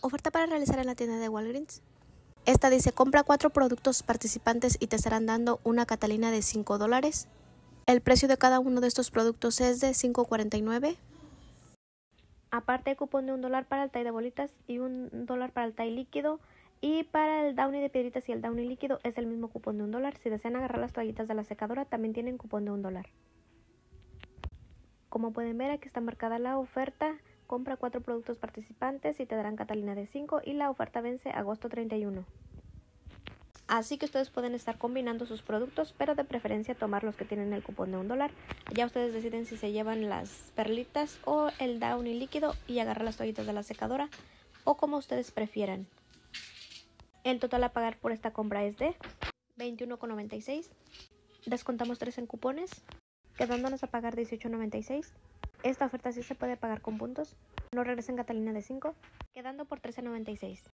Oferta para realizar en la tienda de Walgreens. Esta dice, compra 4 productos participantes y te estarán dando una Catalina de $5. El precio de cada uno de estos productos es de $5.49. Aparte hay cupón de $1 para el Tide de bolitas y $1 para el Tide líquido. Y para el Downy de piedritas y el Downy líquido es el mismo cupón de $1. Si desean agarrar las toallitas de la secadora también tienen cupón de $1. Como pueden ver, aquí está marcada la oferta. Compra 4 productos participantes y te darán Catalina de 5 y la oferta vence agosto 31. Así que ustedes pueden estar combinando sus productos, pero de preferencia tomar los que tienen el cupón de $1. Ya ustedes deciden si se llevan las perlitas o el Downy líquido y agarrar las toallitas de la secadora o como ustedes prefieran. El total a pagar por esta compra es de $21.96. Descontamos 3 en cupones, quedándonos a pagar $18.96. Esta oferta sí se puede pagar con puntos. No regresen Catalina de 5, quedando por $13.96.